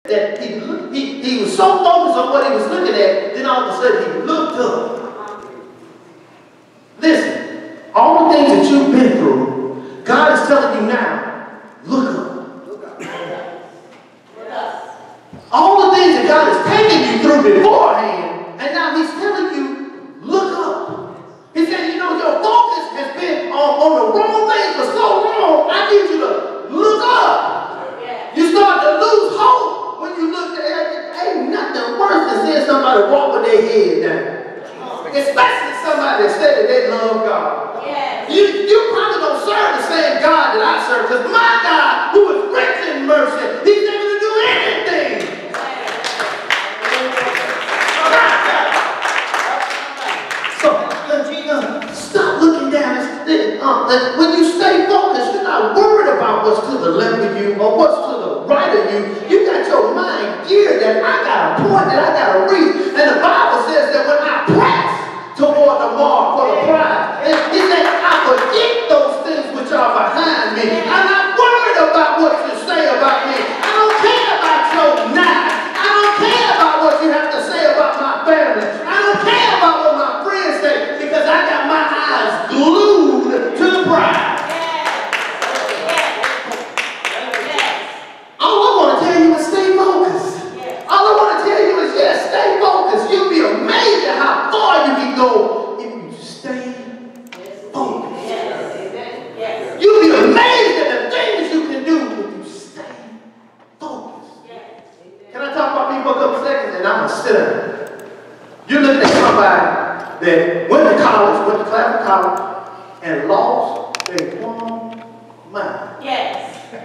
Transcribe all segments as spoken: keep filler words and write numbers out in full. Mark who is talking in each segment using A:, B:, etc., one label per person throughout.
A: that he, he, he was so focused on what he was looking at, then all of a sudden he looked up. Listen, all the things that you've been through, God is telling you now, look up. Look up. Look up. All the things that God has taken you through beforehand, and now he's telling you, look up. He said, you know, your focus has been on, on the wrong things for so long. I need you to look up. Yeah. You start to lose hope. When you look at it, ain't nothing worse than seeing somebody walk with their head down. Especially somebody that said that they love God. Yes. You, you probably don't serve the same God that I serve, because my God, who is rich in mercy, he's able to do anything. So, uh, stop looking down. Uh, when you stay focused, you're not worried about what's to the left of you or what's to the right of you. You got your mind geared that I got a point that I got to reach. And the Bible says that when I press toward the mark for the prize, it says I forget those things which are behind me. I'm not worried about what you say about me. I don't care about your knife. I don't care about what you have to say about my family. I don't care about what my friends say, because I got my eyes glued to the prize. All I want to tell you is stay focused. All I want to tell you is, yes, stay focused. You'll be amazed at how far you can go if you stay focused. You'll be amazed at the things you can do if you stay focused. Can I talk about me for a couple seconds? And I'm going to sit down. You're looking at somebody that went to college, went to Claflin College, and lost their one mind. Yes.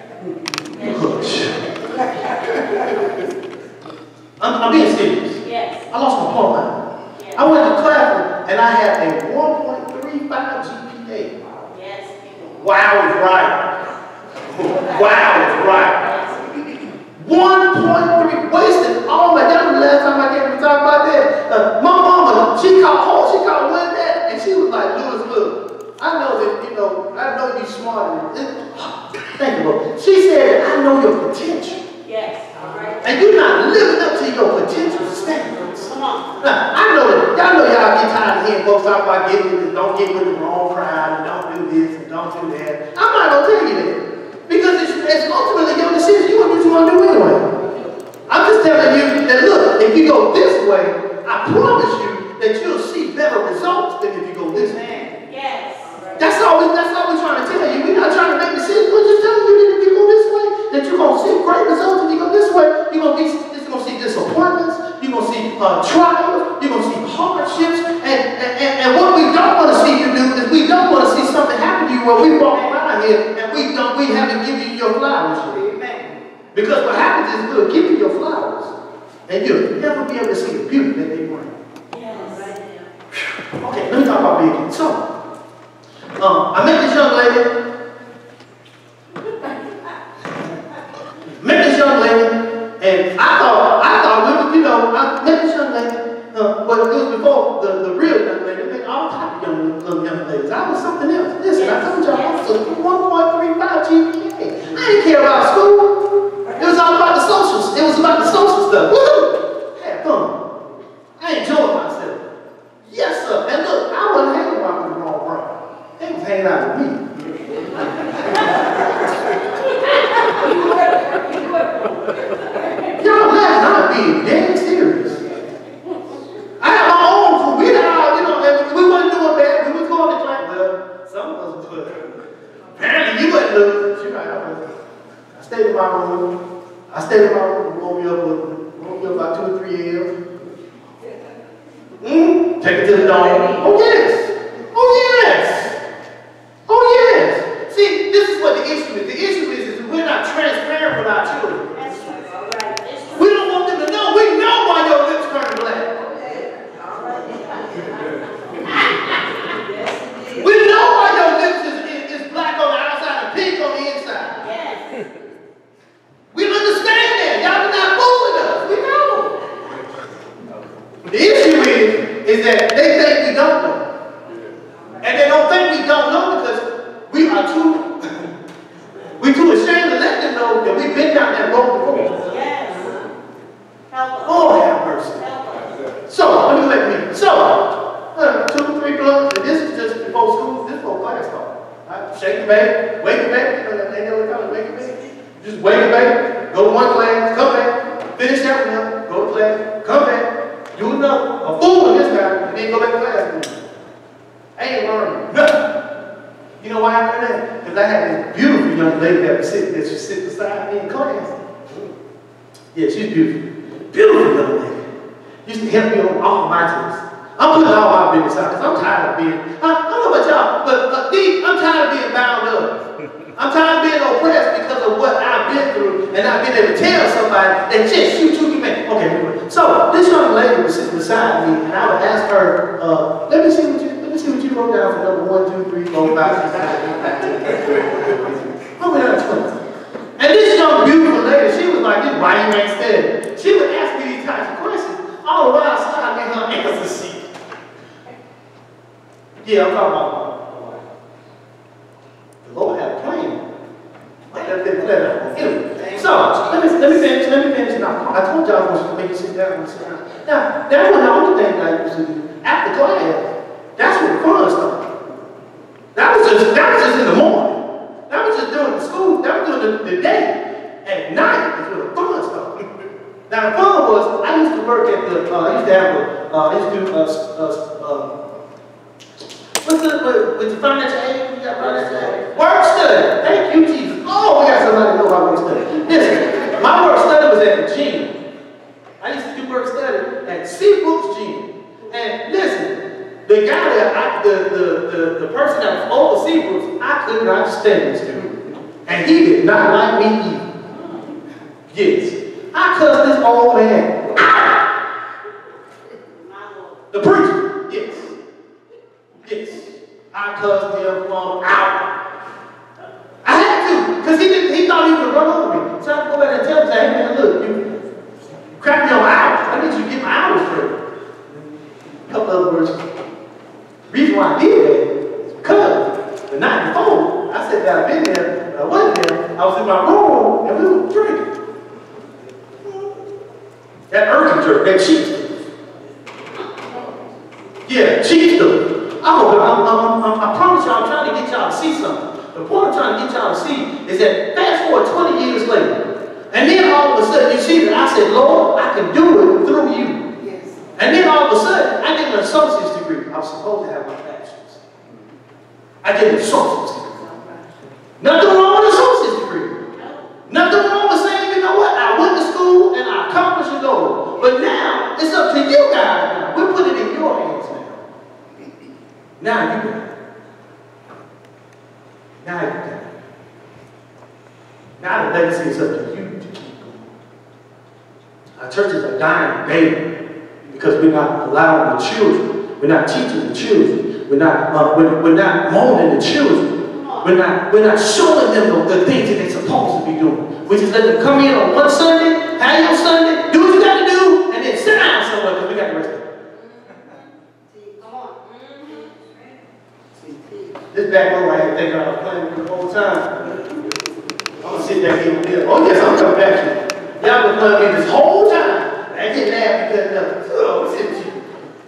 A: I'm, I'm being serious. Yes. I lost my plumb mind. Yes. I went to Claflin and I had a one point three five G P A. Yes. Wow is right. Wow is right. one point three, wasted all my time. The last time I came to talk about that, uh, my mama, she called home, she called one day, and she was like, Louis, look, I know that, you know, I know you're smarter than this. Thank you, Lord. She said, I know your potential. Yes. All right. And you're not living up to your potential standards. Come on. Now, I know that, y'all know y'all get tired of hearing folks talk about getting with this, don't get with the wrong crowd, and don't do this, and don't do that. I'm not going to tell you that. Because it's, it's ultimately your decision. You want what you want to do anyway. I'm just telling you that, look, if you go this way, I promise you that you'll see better results than if you go this way. Yes. That's all, we, that's all we're trying to tell you. We're not trying to make decisions. We're just telling you that if you go this way, that you're going to see great results. If you go this way, you're going to be, you're going to see disappointments. You're going to see uh, trials. You're going to see hardships. And, and, and, and what we don't want to see you do is we don't want to see something happen to you where we walk around here and we don't, we haven't given you your flowers yet. Amen. Because what happens is we'll give you your flowers and you'll never be able to see the beauty that they bring. Yes. Okay, let me talk about me again. So, Um, I met this young lady. met this young lady, and I thought, I thought we would, you know, I met this young lady, uh, but it was before the, the real young lady. I met all types of young, little young ladies. I was something else. Listen, I told y'all I was a one point three five G P A. I didn't care about school. It was all about the socials. It was about the social stuff. Woo! Had fun. I enjoyed myself. Yes, sir. And look, I wasn't hanging around with the wrong crowd. They was hanging out with me. Y'all laughing, I'm being damn serious. I had my own crew. We had all, you know, we wasn't doing bad. We was going to class. Well, some of us was. Apparently you wasn't losing. She right, I was. I stayed in my room. I stayed in my room. Woke me up with woke me up about two or three years. Mm, take it to the dome. Oh yes. Oh yes. Oh yes. See, this is what the issue is. The issue is, is we're not transparent with our children. We don't want them to know. We know why your lips turn black. We know why your lips is, is, is black on the outside and pink on the inside. Yes. We understand that. Y'all are not fooling us. We know. The issue is, is that they think we don't know. And they don't think we don't know because we are too, we too ashamed to let them know that we've been down that road before. Yes. wake up, baby, go to one class, come back, finish that one up, go to class, come back, do another, a full one this time, and then go back to class again. I ain't learning nothing. You know why I learned that? Because I had this beautiful young lady that was sitting, that was sitting beside me in class. Yeah, she's beautiful. Beautiful young lady. Used to help me on all my tests. I'm putting all my business out because I'm tired of being, I, I don't know about y'all, but uh, D, I'm tired of being bound up. I'm tired of being oppressed because of what I've been through and I've been able to tell somebody that just shoot you, you man. Okay, so this young lady was sitting beside me and I would ask her, uh, let me see what you, let me see what you wrote down for number one, two, three, four, five, six, seven. Oh, yeah, twenty. And this young beautiful lady, she was like this white man standing. She would ask me these types of questions. All the while I in her answer sheet. Yeah, I'm talking about my wife. The Lord had a plan. Anyway, so let me let me finish. Let me finish now. I told y'all I was going to make you sit down and sit down. Now, that wasn't the only thing that I used to do. After class, that's when the fun started. That was just that was just in the morning. That was just during the school. That was during the, the day. At night is when the fun started. Now the fun was I used to work at the. Uh, I used to have a. Uh, I used to do. Uh, uh, uh, What's the, what, with the financial aid? You got financial aid? Work study. Thank you, Jesus. Oh, we got somebody to know about work study. Listen, my work study was at the gym. I used to do work study at Seabrook's gym. And listen, the guy that I, the, the, the, the person that was over Seabrook's, I could not stand this dude. And he did not like me either. Yes. I cussed this old man out. The preacher. Yes. Yes, I cussed him from out. I had to, because he didn't. He thought he would run over me. So I had to go back and tell him, say, hey man, look, you, you cracked me on my hours. I need you to get my hours straight. A couple other words. The reason why I did that is because the night before, I said that I've been there, but I wasn't there. I was in my room and we were drinking. That Irving jerk, that cheap stuff. Yeah, cheap stuff. Oh, but I'm, I'm, I'm, I promise you, I'm trying to get y'all to see something. The point I'm trying to get y'all to see is that fast forward twenty years later, and then all of a sudden you see that I said, Lord, I can do it through you. Yes. And then all of a sudden, I get an associate's degree. I was supposed to have my bachelor's. I get an associate's degree. Nothing wrong with an associate's degree. Nothing wrong with saying, you know what, I went to school and I accomplished a goal. But now, it's up to you guys now. We're putting it in your hands now. Now you got it. Now you got it. Now the legacy is up to you to keep going. Our churches are dying daily because we're not allowing the children. We're not teaching the children. We're not. Uh, we're, we're not molding the children. We're not. We're not showing them the, the things that they're supposed to be doing. We just let them come in on one Sunday, have your Sunday, do what you got to do, and then sit down somewhere because we got the rest of it. This back row I had thinking I was playing with the whole time. I'm going to sit back here with them. Oh yes, I'm coming back to you. Y'all been playing with me this whole time. I get mad because nothing. So I'm sitting with you.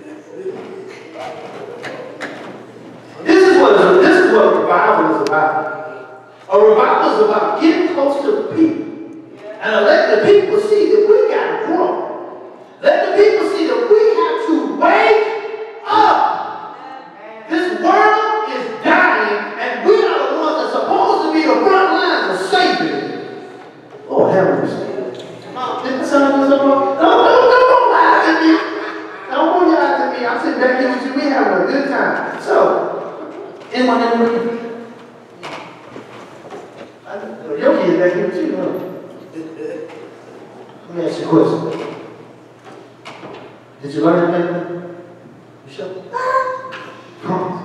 A: This is what is, this is what a revival is about. A revival is about getting close to the people. And letting the people see that we got to grow. Let the people see that we have to wake up. This world is dying, and we are the ones that are supposed to be the front lines of saving. Oh, have mercy. Didn't the son of someone? No, no, no, don't lie to me. Don't lie to me. I'm sitting back here with you. We having a good time. So, in my name, your kids back here with you, huh? Let me ask you a question. Did you learn anything? You sure? Promise.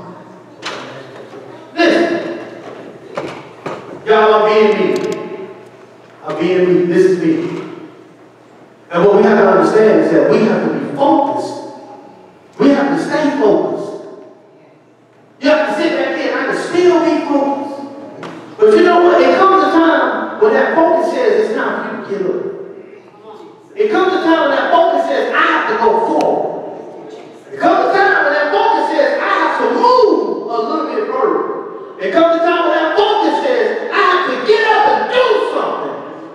A: Listen. Y'all are being me. I'm being me. This is me. And what we have to understand is that we have to be focused. We have to stay focused. You have to sit back here and I can still be focused. But you know what? It comes a time when that focus says it's time for you to give up. It comes a time when that focus says, I have to go forward. It comes a time when that focus says, I have to move a little bit further. It comes a time when that focus says, I have to get up and do something.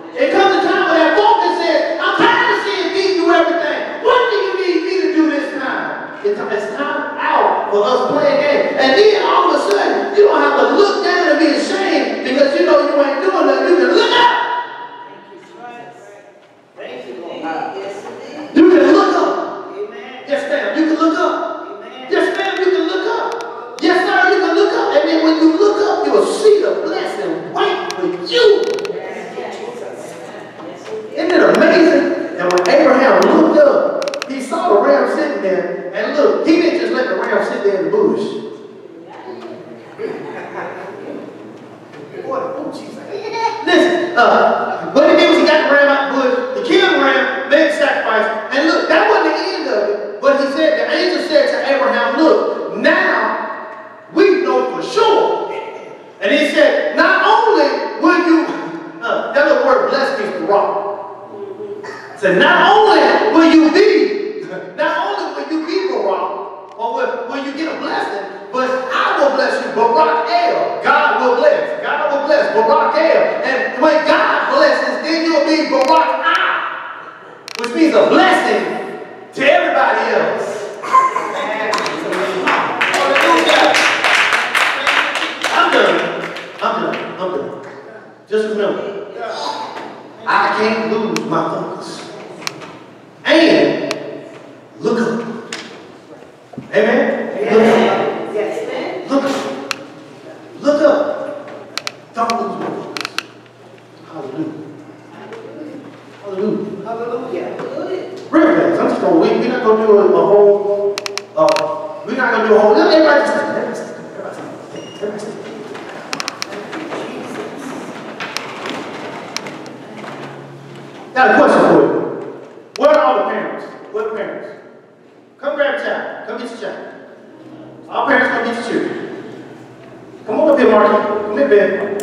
A: So not only will you be, not only will you be Barak, or will, will you get a blessing, but I will bless you, Barak El. God will bless. God will bless, Barak El. And when God blesses, then you'll be Barak I, which means a blessing to everybody else. I'm done. I'm done. I'm done. Just remember, I can't lose my focus. And look up. Amen? Amen. Yes. Look up. Look up. Don't lose my focus. Hallelujah. Hallelujah. Hallelujah. Real fast. I'm just going to wait. We're not going to do a, a whole, uh, we're not going to do a whole, everybody just, everybody just, everybody just, everybody just. Got a question for you. Where are all the parents? Where are the parents? Come grab a child. Come get your child. All parents, come get your children. Come on up here, Marky. Come here, baby.